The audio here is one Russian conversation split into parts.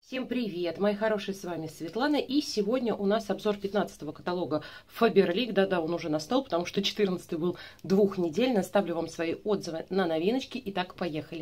Всем привет, мои хорошие, с вами Светлана, и сегодня у нас обзор 15-го каталога Faberlic. Да-да, он уже настал, потому что 14-й был двухнедельный. Оставлю вам свои отзывы на новиночки. Итак, поехали.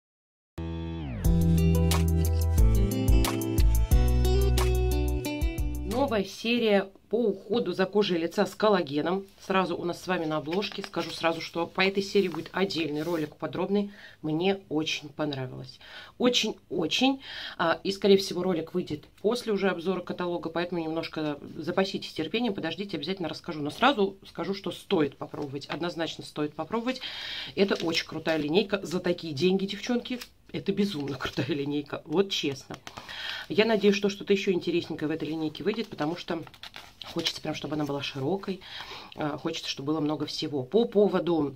Новая серия по уходу за кожей лица с коллагеном. Сразу у нас с вами на обложке. Скажу сразу, что по этой серии будет отдельный ролик подробный. Мне очень понравилось. Очень-очень. И, скорее всего, ролик выйдет после уже обзора каталога. Поэтому немножко запаситесь терпением. Подождите, обязательно расскажу. Но сразу скажу, что стоит попробовать. Однозначно стоит попробовать. Это очень крутая линейка. За такие деньги, девчонки. Это безумно крутая линейка. Вот честно. Я надеюсь, что что-то еще интересненькое в этой линейке выйдет, потому что хочется прям, чтобы она была широкой. Хочется, чтобы было много всего. По поводу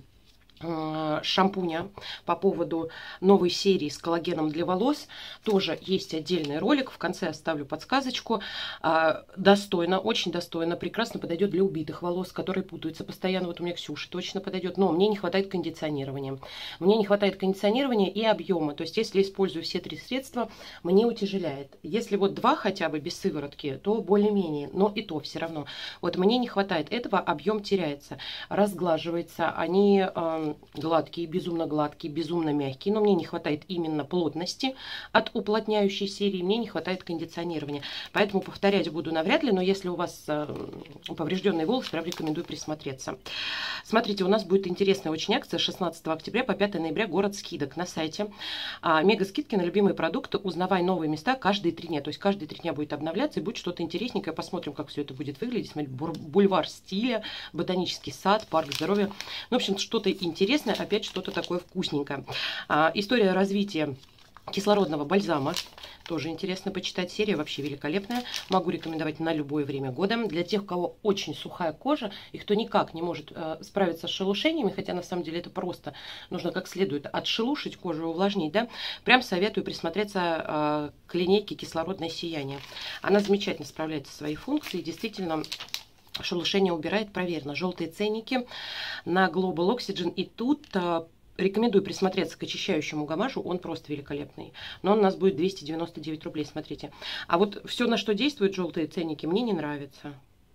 шампуня, по поводу новой серии с коллагеном для волос, тоже есть отдельный ролик. В конце оставлю подсказочку. Достойно, очень достойно, прекрасно подойдет для убитых волос, которые путаются постоянно. Вот у меня Ксюша точно подойдет, но мне не хватает кондиционирования. Мне не хватает кондиционирования и объема. То есть, если использую все три средства, мне утяжеляет. Если вот два хотя бы без сыворотки, то более-менее, но и то все равно. Вот мне не хватает этого, объем теряется, разглаживается. Они гладкие, безумно мягкие, но мне не хватает именно плотности от уплотняющей серии, мне не хватает кондиционирования. Поэтому повторять буду навряд ли, но если у вас поврежденные волосы, прям рекомендую присмотреться. Смотрите, у нас будет интересная очень акция 16 октября по 5 ноября, город скидок на сайте. Мега скидки на любимые продукты, узнавай новые места каждые 3 дня. То есть каждые 3 дня будет обновляться и будет что-то интересненькое. Посмотрим, как все это будет выглядеть. Смотрите, бульвар стиля, ботанический сад, парк здоровья. Ну, в общем, что-то интересное, опять что-то такое вкусненькое. История развития кислородного бальзама. Тоже интересно почитать. Серия вообще великолепная. Могу рекомендовать на любое время года. Для тех, у кого очень сухая кожа и кто никак не может справиться с шелушениями, хотя на самом деле это просто нужно как следует отшелушить кожу и увлажнить, да, прям советую присмотреться к линейке «Кислородное сияние». Она замечательно справляется со своей функцией. Действительно, шелушение убирает, проверено. Желтые ценники на Global Oxygen. И тут рекомендую присмотреться к очищающему гамажу. Он просто великолепный. Но он у нас будет 299 рублей, смотрите. А вот все, на что действуют желтые ценники, мне не нравится.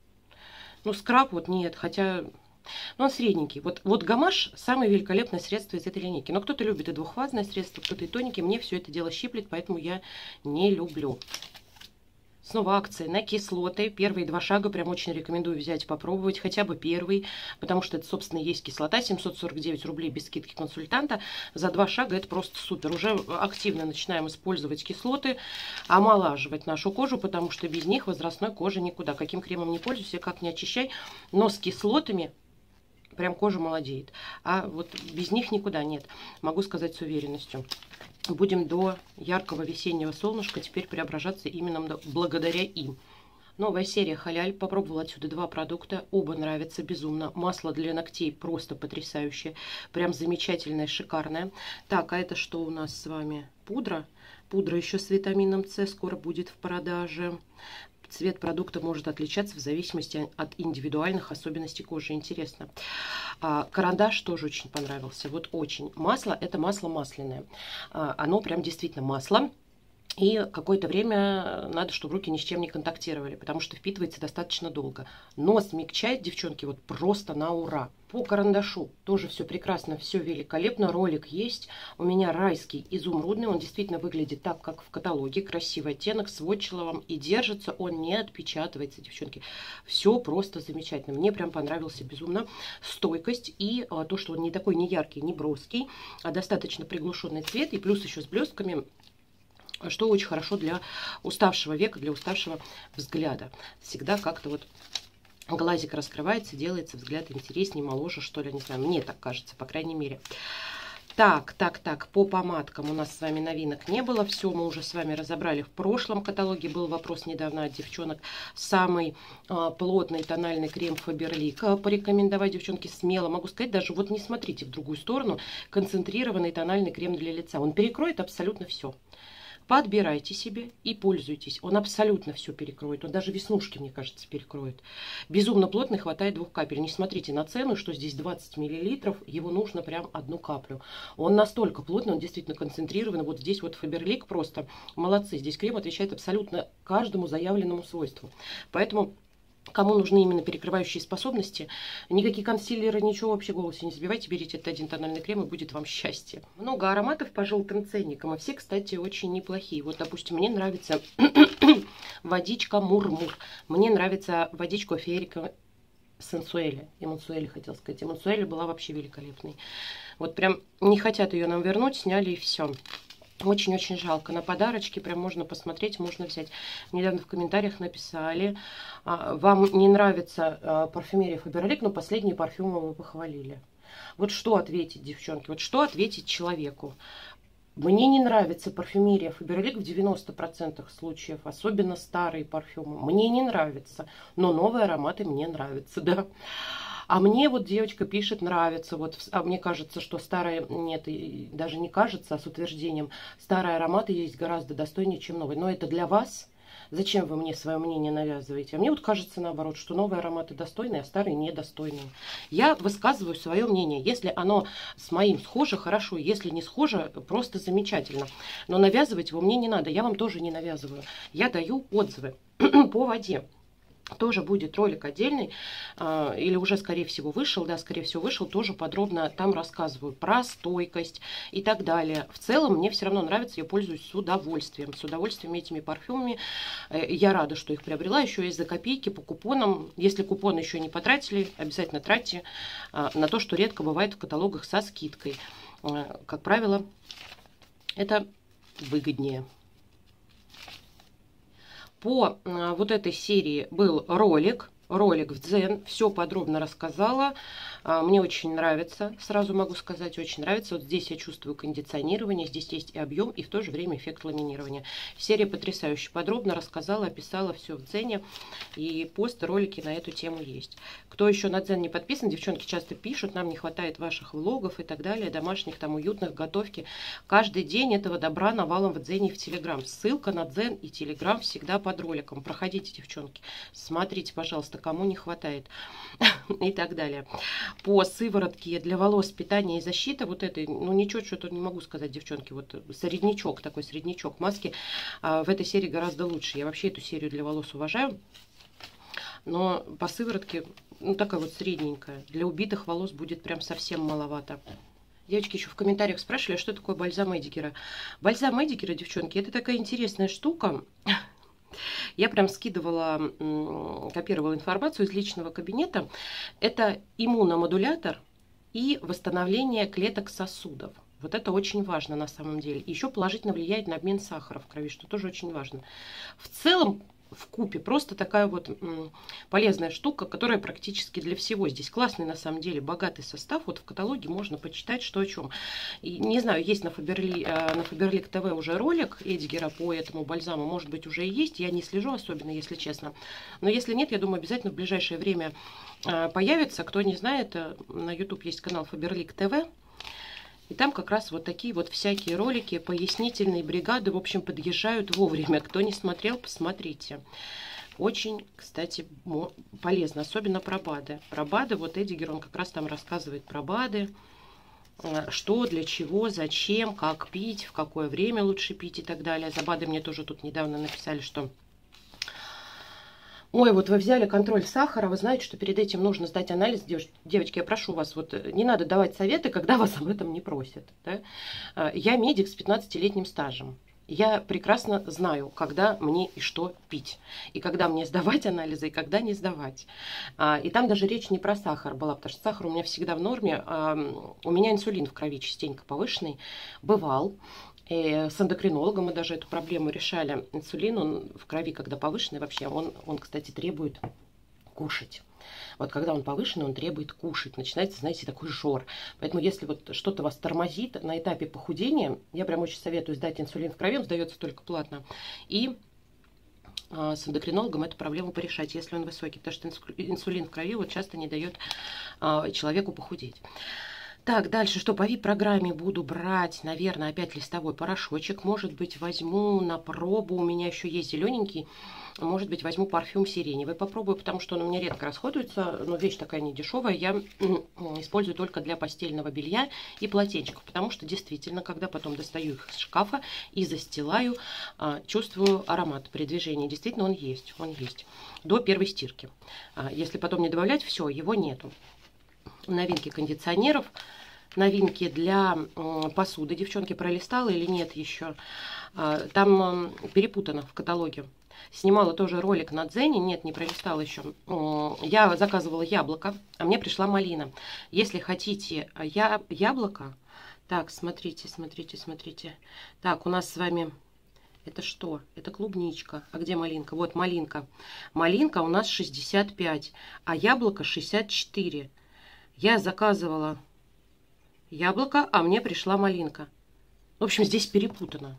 Ну, скраб вот нет, хотя... Но он средненький. Вот гамаш самое великолепное средство из этой линейки. Но кто-то любит и двухфазное средство, кто-то и тоники. Мне все это дело щиплет, поэтому я не люблю. Снова акции на кислоты. Первые 2 шага прям очень рекомендую взять, попробовать. Хотя бы первый, потому что это, собственно, и есть кислота. 749 рублей без скидки консультанта. За 2 шага это просто супер. Уже активно начинаем использовать кислоты, омолаживать нашу кожу, потому что без них возрастной кожи никуда. Каким кремом не пользуйся, как не очищай. Но с кислотами прям кожа молодеет. А вот без них никуда нет. Могу сказать с уверенностью. Будем до яркого весеннего солнышка теперь преображаться именно благодаря им. Новая серия Халяль. Попробовала отсюда 2 продукта. Оба нравятся безумно. Масло для ногтей просто потрясающее. Прям замечательное, шикарное. Так, а это что у нас с вами? Пудра. Пудра еще с витамином С скоро будет в продаже. Цвет продукта может отличаться в зависимости от индивидуальных особенностей кожи. Интересно. Карандаш тоже очень понравился. Вот очень. Масло – это масло масляное. Оно прям действительно масло. И какое-то время надо, чтобы руки ни с чем не контактировали, потому что впитывается достаточно долго. Но смягчает, девчонки, вот просто на ура. По карандашу тоже все прекрасно, все великолепно. Ролик есть. У меня райский изумрудный. Он действительно выглядит так, как в каталоге. Красивый оттенок, сводчеловым. И держится он, не отпечатывается, девчонки. Все просто замечательно. Мне прям понравился безумно. Стойкость и то, что он не такой не яркий, не броский, а достаточно приглушенный цвет. И плюс еще с блестками, что очень хорошо для уставшего века, для уставшего взгляда. Всегда как-то вот глазик раскрывается, делается взгляд интереснее, моложе, что ли, не знаю. Мне так кажется, по крайней мере. Так, по помадкам у нас с вами новинок не было. Все мы уже с вами разобрали в прошлом каталоге. Был вопрос недавно от девчонок. Самый плотный тональный крем Faberlic порекомендовать, девчонки, смело. Могу сказать, даже вот не смотрите в другую сторону. Концентрированный тональный крем для лица. Он перекроет абсолютно все. Подбирайте себе и пользуйтесь. Он абсолютно все перекроет. Он даже веснушки, мне кажется, перекроет. Безумно плотный, хватает 2 капель. Не смотрите на цену, что здесь 20 мл. Его нужно прям 1 каплю. Он настолько плотный, он действительно концентрированный. Вот здесь вот Faberlic просто молодцы. Здесь крем отвечает абсолютно каждому заявленному свойству. Поэтому... Кому нужны именно перекрывающие способности, никакие консилеры, ничего вообще в голосе не забивайте, берите этот один тональный крем и будет вам счастье. Много ароматов по желтым ценникам, и все, кстати, очень неплохие. Вот, допустим, мне нравится водичка Мурмур, мне нравится водичка Ферика Сенсуэля, Эмансуэля хотел сказать, Эмансуэля была вообще великолепной. Вот прям не хотят ее нам вернуть, сняли и все. Очень-очень жалко. На подарочки прям можно посмотреть, можно взять. Недавно в комментариях написали, вам не нравится парфюмерия Faberlic, но последние парфюмы вы похвалили. Вот что ответить, девчонки, вот что ответить человеку? Мне не нравится парфюмерия Faberlic в 90% случаев, особенно старые парфюмы. Мне не нравится, но новые ароматы мне нравятся, да. А мне вот девочка пишет, нравится. Вот, а мне кажется, что старые, нет, даже не кажется, а с утверждением, старые ароматы есть гораздо достойнее, чем новые. Но это для вас. Зачем вы мне свое мнение навязываете? А мне вот кажется наоборот, что новые ароматы достойные, а старые недостойные. Я высказываю свое мнение. Если оно с моим схоже, хорошо. Если не схоже, просто замечательно. Но навязывать его мне не надо. Я вам тоже не навязываю. Я даю отзывы по воде. Тоже будет ролик отдельный, или уже, скорее всего, вышел, да, скорее всего, вышел, тоже подробно там рассказываю про стойкость и так далее. В целом, мне все равно нравится, я пользуюсь с удовольствием этими парфюмами. Я рада, что их приобрела, еще есть за копейки по купонам. Если купоны еще не потратили, обязательно тратьте на то, что редко бывает в каталогах со скидкой. Как правило, это выгоднее. По вот этой серии был ролик в Дзен, все подробно рассказала. Мне очень нравится, сразу могу сказать, очень нравится. Вот здесь я чувствую кондиционирование, здесь есть и объем, и в то же время эффект ламинирования. Серия потрясающе подробно рассказала, описала все в Дзене, и посты, ролики на эту тему есть. Кто еще на Дзен не подписан, девчонки часто пишут, нам не хватает ваших влогов и так далее, домашних, там, уютных, готовки. Каждый день этого добра навалом в Дзене и в Телеграм. Ссылка на Дзен и Телеграм всегда под роликом. Проходите, девчонки, смотрите, пожалуйста, кому не хватает и так далее. По сыворотке для волос, питания и защита, вот этой, ну ничего, что-то не могу сказать, девчонки, вот среднячок, такой среднячок маски в этой серии гораздо лучше. Я вообще эту серию для волос уважаю, но по сыворотке, ну такая вот средненькая, для убитых волос будет прям совсем маловато. Девочки еще в комментариях спрашивали, что такое бальзам Эдигера. Бальзам Эдигера, девчонки, это такая интересная штука. Я прям скидывала, копировала информацию из личного кабинета. Это иммуномодулятор и восстановление клеток сосудов. Вот это очень важно на самом деле. Еще положительно влияет на обмен сахара в крови, что тоже очень важно. В целом, вкупе просто такая вот полезная штука, которая практически для всего. Здесь классный на самом деле богатый состав. Вот в каталоге можно почитать, что о чем. И, не знаю, есть на Faberlic ТВ уже ролик Эдигера по этому бальзаму. Может быть, уже и есть. Я не слежу особенно, если честно. Но если нет, я думаю, обязательно в ближайшее время появится. Кто не знает, на YouTube есть канал Faberlic ТВ. И там как раз вот такие вот всякие ролики, пояснительные бригады, в общем, подъезжают вовремя. Кто не смотрел, посмотрите. Очень, кстати, полезно, особенно про БАДы. Про БАДы, вот Эдигер, он как раз там рассказывает про БАДы, что, для чего, зачем, как пить, в какое время лучше пить и так далее. За БАДы мне тоже тут недавно написали, что... Ой, вот вы взяли контроль сахара, вы знаете, что перед этим нужно сдать анализ. Девочки, я прошу вас, вот не надо давать советы, когда вас об этом не просят. Да? Я медик с 15-летним стажем. Я прекрасно знаю, когда мне и что пить. И когда мне сдавать анализы, и когда не сдавать. И там даже речь не про сахар была, потому что сахар у меня всегда в норме. У меня инсулин в крови частенько повышенный. Бывал. С эндокринологом мы даже эту проблему решали. Инсулин, он в крови, когда повышенный вообще, он, кстати, требует кушать. Вот когда он повышенный, он требует кушать. Начинается, знаете, такой жор. Поэтому если вот что-то вас тормозит на этапе похудения, я прям очень советую сдать инсулин в крови, он сдается только платно. И с эндокринологом эту проблему порешать, если он высокий. Потому что инсулин в крови вот часто не дает человеку похудеть. Так, дальше что? По VIP-программе буду брать, наверное, опять листовой порошочек. Может быть, возьму на пробу. У меня еще есть зелененький. Может быть, возьму парфюм сиреневый. Попробую, потому что он у меня редко расходуется. Но вещь такая не дешевая. Я использую только для постельного белья и полотенчиков. Потому что действительно, когда потом достаю их из шкафа и застилаю, чувствую аромат при движении. Действительно, он есть. Он есть. До первой стирки. Если потом не добавлять, все, его нету. Новинки кондиционеров, новинки для посуды. Девчонки, пролистала или нет еще? Там перепутано в каталоге. Снимала тоже ролик на Дзене. Нет, не пролистала еще. Я заказывала яблоко, а мне пришла малина. Если хотите яблоко... Так, смотрите, смотрите, смотрите. Так, у нас с вами... Это что? Это клубничка. А где малинка? Вот малинка. Малинка у нас 65, а яблоко 64. Я заказывала яблоко, а мне пришла малинка. В общем, здесь перепутано.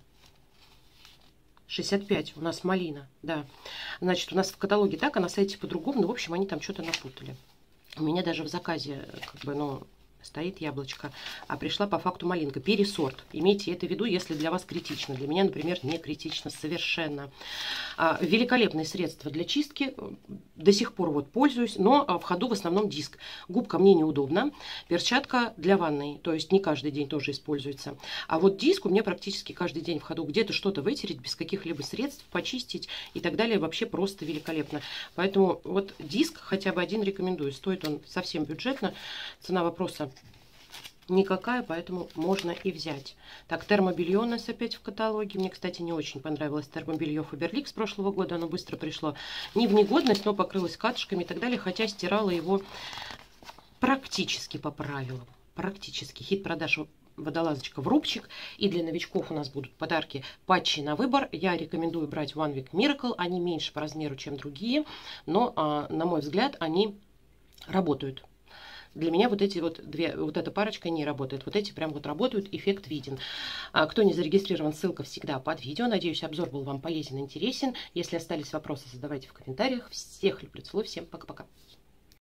65 у нас малина, да. Значит, у нас в каталоге так, а на сайте по-другому. Ну, в общем, они там что-то напутали. У меня даже в заказе, как бы, ну, стоит яблочко, а пришла по факту малинка. Пересорт. Имейте это в виду, если для вас критично. Для меня, например, не критично совершенно. Великолепные средства для чистки. До сих пор вот пользуюсь, но в ходу в основном диск. Губка мне неудобна. Перчатка для ванной, то есть не каждый день тоже используется. А вот диск у меня практически каждый день в ходу. Где-то что-то вытереть без каких-либо средств, почистить и так далее. Вообще просто великолепно. Поэтому вот диск хотя бы один рекомендую. Стоит он совсем бюджетно. Цена вопроса никакая, поэтому можно и взять. Так, термобелье у нас опять в каталоге. Мне, кстати, не очень понравилось термобелье Faberlic с прошлого года. Оно быстро пришло не в негодность, но покрылось катышками и так далее. Хотя стирала его практически по правилам. Практически. Хит продаж водолазочка в рубчик. И для новичков у нас будут подарки патчи на выбор. Я рекомендую брать One Week Miracle. Они меньше по размеру, чем другие. Но, на мой взгляд, они работают. Для меня вот эти вот две, вот эта парочка не работает. Вот эти прям вот работают, эффект виден. Кто не зарегистрирован, ссылка всегда под видео. Надеюсь, обзор был вам полезен и интересен. Если остались вопросы, задавайте в комментариях. Всех люблю, целую, всем пока-пока.